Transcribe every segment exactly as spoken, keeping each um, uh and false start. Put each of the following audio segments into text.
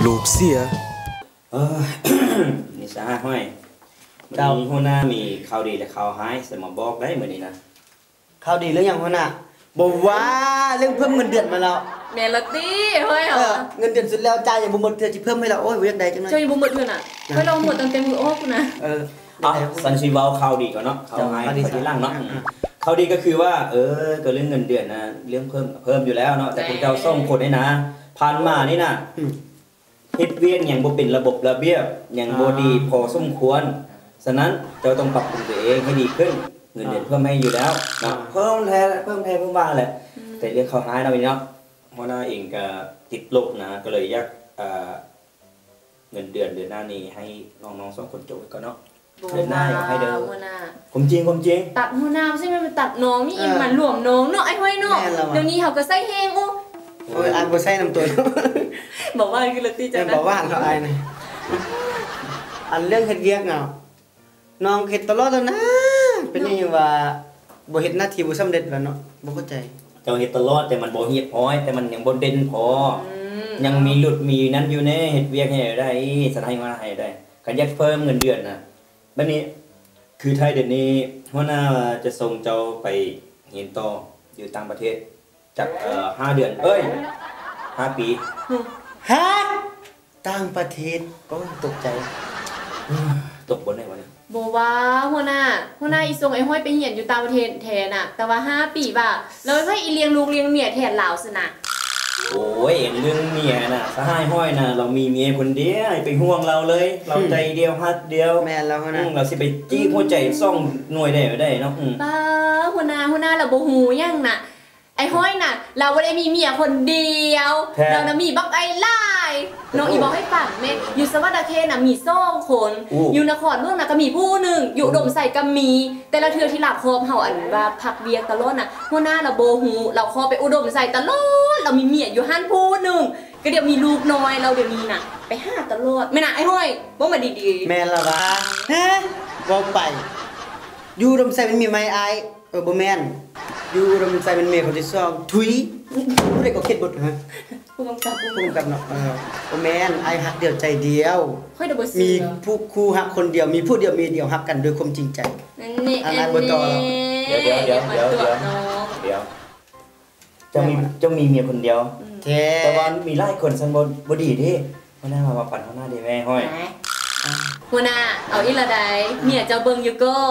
ลูกเสียเออนี่สาห้อยเจ้าหัวหน้ามีข่าวดีและข่าวร้ายสมอบอกได้เหมือนนี้นะข่าวดีเรื่องอย่างหัวหน้าบอกว่าเรื่องเพิ่มเงินเดือนมาแล้วเมลตี้เฮ้ยเหรอเงินเดือนสุดแล้วจ่ายอย่างบุญหมดเธอจะเพิ่มให้เราโอ้ยเวียกใดจังเลยเจ้าอย่างบุญหมดเงินอ่ะเฮ้ยเราหมดตั้งเต็มมือโอ้กูนะเอออ่ะสันชีวาข่าวดีก่อนเนาะข่าวร้ายข่าวดีล่างเนาะข่าวดีก็คือว่าเออก็เรื่องเงินเดือนนะเรื่องเพิ่มเพิ่มอยู่แล้วเนาะแต่พวกเจ้าส่งคนได้นะผ่านมานี่นะเฮ็ดเวียนอย่างบ่เป็นระบบระเบียบอย่างบ่ดีพอสมควรฉะนั้นเจ้าต้องปรับปรุงตัวเองให้ดีขึ้นเงินเดือนเพิ่มให้อยู่แล้วเนาะเพิ่มแท้เพิ่มแท้เพิ่มบ้างแหละแต่เรื่องข่าวร้ายนะพี่เนาะหัวหน้าเองก็ติดลบนะก็เลยอยากเงินเดือนเดือนหน้านี้ให้น้องๆสองคนจบก่อนเนาะเดือนหน้าอยากให้เดินผมจริงผมจริงตัดหัวหน้าใช่ไหมมันตัดน้องนี่เองมันหลวมน้องเนาะไอ้ห้อยเนาะเดี๋ยวนี้เขาก็ใส่แห้งโอ้โอ้ยอันบ่ใส่น้ำตัวบอกว่ากิลตี้จะบอกว่าเขาไอ้นี่อันเรื่องเฮ็ดเวียกเนาะน้องเฮ็ดตลอดแล้วนะเป็นยังว่าบ่เฮ็ดหน้าที่บ่สำเร็จแล้วเนาะบ่เข้าใจเจ้าเฮ็ดตลอดแต่มันบ่เฮียบพอแต่มันยังบ่เด่นพอยังมีหลุดมีนั้นอยู่แน่เฮ็ดเวียกให้ได้สถานมาให้ได้ก็อยากเพิ่มเงินเดือนน่ะแบบนี้คือไทยเดี๋ยวนี้หัวหน้าจะส่งเจ้าไปเรียนต่ออยู่ต่างประเทศจากเอ่อห้าเดือนเอ้ยห้าปีฮะต่างประเทศก็ตกใจตกบนได้บ่เนี่ยบ่ว่าหัวหน้าหัวหน้าอีส่งไอ้ห้อยไปเรียนอยู่ต่างประเทศแทนน่ะแต่ว่าห้าปีบ่ะแล้วให้อีเลี้ยงลูกเลี้ยงเมียแทนลาวซะนะโอ้ยเรื่องเมียน่ะสหายห้อยน่ะเรามีเมียคนเดียวไปห่วงเราเลยเราใจเดียวฮักเดียวแม่นแล้วนะเราสิไปจี้หัวใจซ่องหน่วยได้บ่ได้เนาะป้าหัวหน้าหัวหน้าเราบ่ฮู้ยังน่ะไอ้ห้อยน่ะเราบ่ได้มีเมียคนเดียวเราน่ะมีบักไอ้หลายน้องอีบอกให้ฟังแม่อยู่สวัสดิ์เขตน่ะมีสองคนอยู่นครเมืองน่ะก็มีผู้นึงอยู่อุดมไสก็มีแต่ละเทื่อที่หลับครบเฮาอันว่าพักเวียกตลอดน่ะหัวหน้าเราบ่ฮู้เราขอไปอุดมไสตลอดเรามีเมียอยู่หั่นผู้นึงก็เดี๋ยวมีลูกน้อยเราเดี๋ยวนี้น่ะไปหาตลอดแม่น่ะไอ้ห้อยบ่มาดีๆแม่นล่ะว่าฮะบ่ไปอยู่อุดมไสมันมีไม้อายเออบ่แม่นอยู่รำใจเป็นเมียคนที่สองทุยผู้ใดก็เข็ดบทฮะผู้กำกับผู้กำกับเนาะเออโอแมนไอฮักเดียวใจเดียวมีผู้คู่ฮักคนเดียวมีผู้เดียวมีเดียวฮักกันด้วยความจริงใจนี่อันนั้นบทต่อเดี๋ยวเดี๋ยวเดี๋ยวเดี๋ยวเดี๋ยวเดี๋ยวจะมีจะมีเมียคนเดียวแต่ว่ามีหลายคนสันบนบดีดิหัวหน้ามาปั่นหัวหน้าดีแม่ห้อยหัวหน้าเอาอีละใดเมียเจ้าเบิ่งอยู่ก็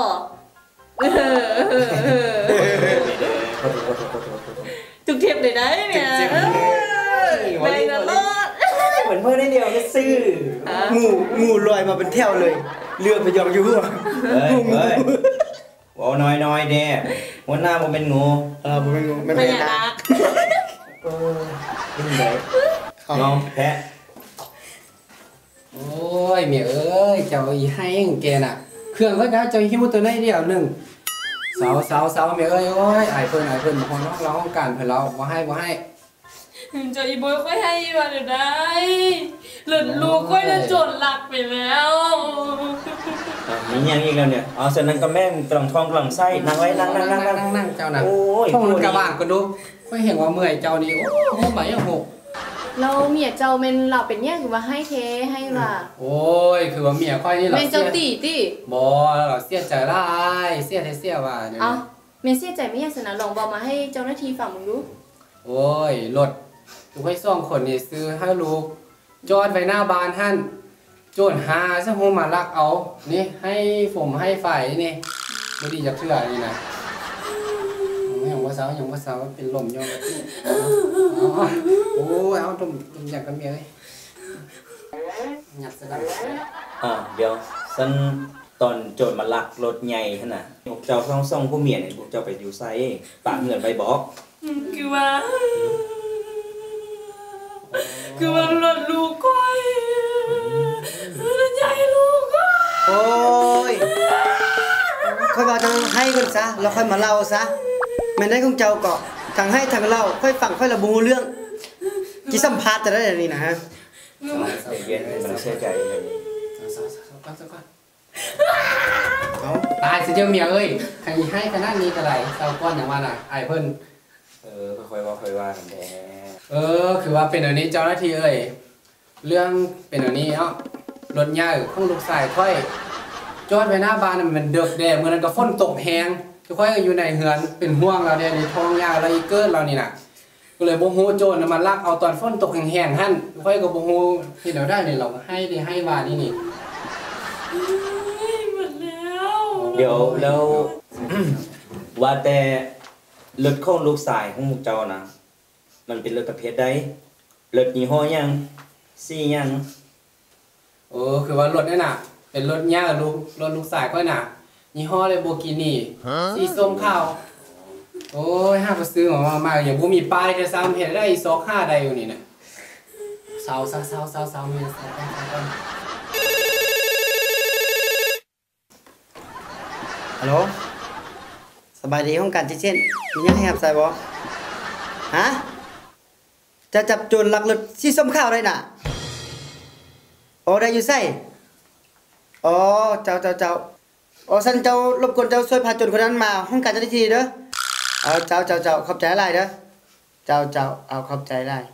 ทุกเทปเลยได้เนี่ยไปตลอดเหมือนเพื่อนได้เดียวก็ซื้องูงูลอยมาเป็นแถวเลยเรือไปยองอยู่หัวเฮ้ยว่าน้อยน้อยเด้หัวหน้าผมเป็นงูเออผมเป็นงูไม่เป็นนะเออเป็นไงน้องแพะโอ้ยเมียเอ้ยเจ้าอีให้แกน่ะเครื่องก็ได้เจ้าหิ้วตัวได้เดียวหนึ่งสาวสาวสาวเมียเอ้ยโอ้ยไอ้เพิ่นไอ้เพิ่นคนน้องเราต้องการเพิ่นเราบ่ให้บ่ให้เจ้าอีบอยค่อยให้ว่าเดี๋ยวได้หลุดลูกค่อยจะจดหลักไปแล้วมีอย่างอีกแล้วเนี่ยอ๋อส่วนนั้นก็แม่กล่องทองกล่องไส้นั่งไว้นั่งนั่งนั่งนั่งนั่งเจ้าน่ะโอ้ยท่องกระบางก็ดูค่อยเห็นว่าเมื่อยเจ้านี่โอ้โหใบยังหกเราเมียเจ้าเป็นเราเป็นเนี่ยคือว่าให้เทให้ว่าโอ้ยคือว่าเมียค่อยนี่เราเป็นเจ้าตีตีบ่เราเสียใจร้ายเสียเทเสียว่าเนี่ยอ๋อเมียเสียใจไม่ยากสนะลองบอกมาให้เจ้าหน้าที่ฟังมึงดูโอ้ยรถลูกให้ซ่องคนนี่ซื้อให้ลูกจอดไว้หน้าบ้านท่านโจรหาซะโหมาลักเอานี่ให้ผมให้ฝ่ายนี่บ่ดีจักเทื่อนี่นะอย่างว่าสาวอย่างว่าสาวเป็นลมยอมแบบนี้โอ้ยเอาตุ่มตุ่มอยากกันเมียเลยหยัดสะดังอ่าเดี๋ยวสันตอนโจรมาลักรถใหญ่ขนาดพวกเจ้าซ่องซ่องผู้เมียเนี่ยพวกเจ้าไปอยู่ไซปากเงินไปบอกคือว่าคือว่ารถลูกก้อยรถใหญ่ลูกก้อยโอ้ยค่อยมาทางให้กันซะแล้วค่อยมาเล่าซะไม่ได้ของเจ้าก็ทางให้ทางเล่าค่อยฟังค่อยระบุเรื่องกี่สัมภาษณ์จะได้อย่างนี้นะฮะเย็นมันเสียใจเลยเอาตายสิเจ้าเมียเอ้ยใครให้ขนาดนี้ก็ไรเศร้าก้อนอย่างว่าน่ะไอ้เพิ่นเออค่อยว่าค่อยว่ากันแท้เออคือว่าเป็นอันนี้เจ้าหน้าที่เอ้ยเรื่องเป็นอันนี้เนาะรถใหญ่ของลูกชายค่อยจอดไว้หน้าบ้านมันเดือดแดดเมื่อนั้นก็ฝนตกแห้งทุกค่อยก็อยู่ในเฮือนเป็นห่วงเราเนี่ยในท้องยาอะไรเกิดเรานี่น่ะก็เลยโบฮูโจรมันลักเอาตอนฝนตกแห้งๆหั่นทุกค่อยก็โบฮูที่เราได้เนี่ยเราให้ได้ให้วานี่นี่หมดแล้วเดี๋ยวแล้ว ว่าแต่รถของลูกชายของพวกเจ้านะมันเป็นรถประเภทใดรถยี่ห้อหยังสีหยังโอ้คือว่ารถนี่น่ะเป็นรถใหญ่ลูกรถลูกชายค่อยน่ะยี่ห้อเลยโบกินี่สีส้มขาวโอ้ยห้าไปซื้อมามาอย่างบ่มีป้ายจะซ้ำเห็นได้ซอกห้าใดอยู่นี่น่ะเศร้าเศร้าเศร้าเศร้าเศร้ามีเศร้าเศร้าเศร้าฮัลโหลสบายดีห้องการที่เช่นมียังให้หับใส่บ่ฮะจะจับโจรลักรถสีส้มขาวได้น่ะอ๋อได้อยู่ใส่อ๋อเจ้าเจ้าเจ้าอ๋อสันเจ้ารบกวนเจ้าช่วยพาโจรคนนั้นมาห้องการเจ้าหน้าที่เด้อเอาเจ้าเจ้าเจ้าขอบใจหลายเด้อเจ้าเจ้าเอาขอบใจหลาย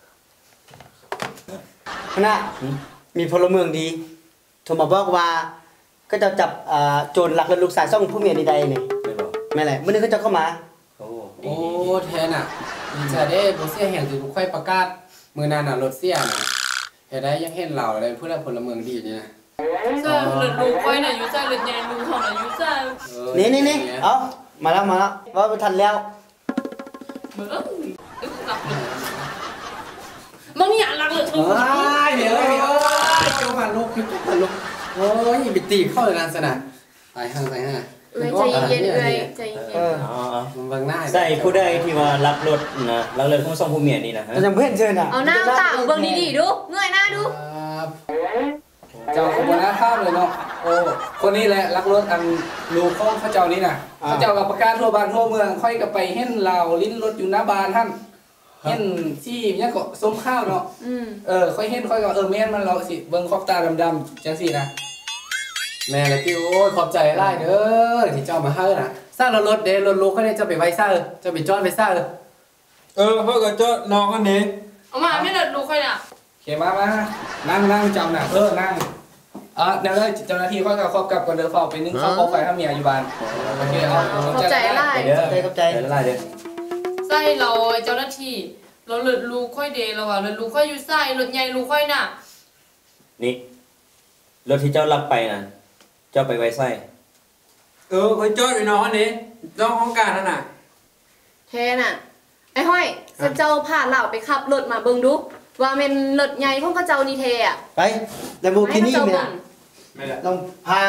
คณะมีพลเมืองดีโทรมาบอกว่าก็จะจับอ่าโจรลักรถลูกสาวซ่องผู้เมียใดๆนี่ไม่บอกแม่นแหละมื้อนี้เขาจะเข้ามาโอ้โอ้แทนอ่ะดีใจได้บ่เสียแห่งสิค่อยประกาศมื้อนั้นน่ะรถเสียน่ะเฮ็ดได้ยังเห็นเราเลยผู้ใดพลเมืองดีนี่นะใช่หลุดลูกไว้น่ะอยู่ใช่หลุดใหญ่ลูกของน่ะอยู่ใช่นี่นี่นี่เอามาแล้วมาแล้วว่าบ่ทันแล้วเบิ่งอึกลับเลยมึงอย่าลักเลยเอ้ยเดี๋ยวเดี๋ยวเจ้ามาลูกเจ้ามาลูกโอ้ยไปตีเข้าเลยนั่นซะน่ะไปห้างไปห้างเอ้ยใจเย็นๆเอ้ยใจเย็นเอออ๋อมันบางหน้าใส่ผู้ใดที่ว่ารับรถนะรับรถของซ่องผู้เมียนี่นะฮะจะยังเพิ่นเชิญน่ะเอาหน้าตาเบิ่งดีๆดูเงยหน้าดูเจ้าขบวนหน้าภาพเลยเนาะโอ้คนนี้แหละรักรถอันลูกของเขาเจ้านี่น่ะเขาเจ้ากับประกาศทั่วบ้านทั่วเมืองค่อยกับไปเห็นเราลิ้นรถอยู่หน้าบ้านท่านเห็นที่เนี่ยก็ส้มข้าวเนาะอืมเออค่อยเห็นค่อยก็เออแม่นมันเราสิเบิ่งขอบตาดำๆจังซี่นะแม่ละพี่โอ้ยขอบใจหลายเด้อที่เจ้ามาเฮาน่ะสร้างรถเด้รถลูกเขาเนี่ยจะไปไว้ซ่าเออจะไปจอดไว้ซ่าเออเออเพื่อก็จะน้องกันนี้เอามาไม่หลุดลูกค่อยน่ะโอเคมามานั่งนั่งเจ้าน่ะเออนั่งอ่ะเดี๋ยวเจ้าหน้าที่เขาก็ขอบกลับก่อนเด้อเฝ้าไปนึงเขาขอไฟถ้าเมียอยู่บ้านโอเคเอาขอบใจหลายเดี๋ยวใจขอบใจเดี๋ยวไล่เดี๋ยวใส่เราเจ้าหน้าที่เราหลุดลูกค่อยเดเราอะหลุดลูกค่อยอยู่ใส่หลุดใหญ่ลูกค่อยน่ะนี่รถที่เจ้ารับไปนะเจ้าไปไว้ไส้เออคอยจอดอยู่น้องกันนี้น้องของการนั่นน่ะแทน่ะไอ้ห้อยสันเจ้าพาเหล่าไปขับรถมาเบิ่งดูว่าเป็นรถใหญ่ของกระเจ้านี่แท้อ่ะไปแลมโบกินี่ให้แม่เขาเจ้าเบิ่งไม่ได้ลองพา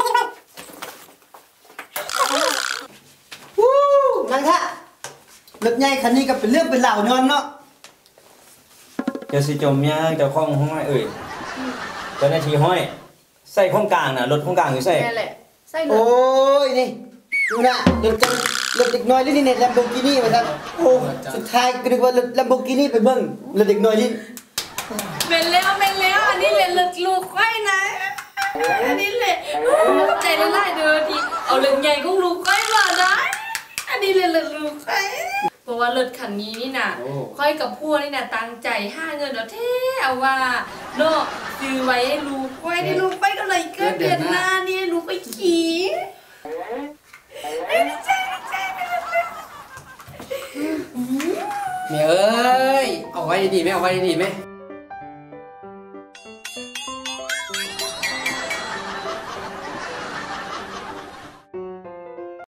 วู้นั่นค่ะรถใหญ่คันนี้ก็เป็นเรื่องเป็นราวนอนเนาะเจ้าสิจมยางเจ้าของห้อยเอ่ยเจ้าหน้าที่ห้อยใส่ข้องกลางน่ะรถข้องกลางอยู่ใส่แน่แหละใส่รโอ้ถยนี่ดูนะรถจังรถเด็กน้อยลิ้นนี่แลมโบกินี่มาครับโอ้สุดท้ายก็นึกว่ารถแลมโบกินี่ไปเบิ่งรถเด็กน้อยลิ้นเป็นแล้วเป็นแล้วอันนี้เลยหลุดลูกค่อยนะอันนี้เลยใจละลายเด้อทีเอาหลุดใหญ่ของลูกค่อยมาได้อันนี้เลยหลุดลูกค่อยเพราะว่าหลุดคันนี้นี่น่ะค่อยกับพวกนี่น่ะตั้งใจห้าเงินเอาเท่เอาว่าเนาะซื้อไว้ให้ลูกค่อยได้ลูกค่อยก็เลยเกิดเดือนหน้านี่ลูกค่อยขี่ดีใจดีใจไปเลยเมียเอ้ยเอาไว้ดีไหมเอาไว้ดีไหม